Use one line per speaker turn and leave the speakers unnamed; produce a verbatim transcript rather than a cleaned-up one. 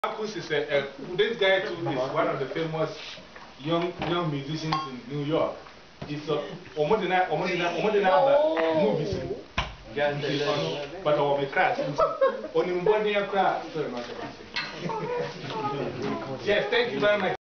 Marcus is a, a this guy too is one of the famous young young musicians in New York. He's a Omodina Omodina Omodina movies. But I will be crash. Only one year crash. Yes, thank you very much.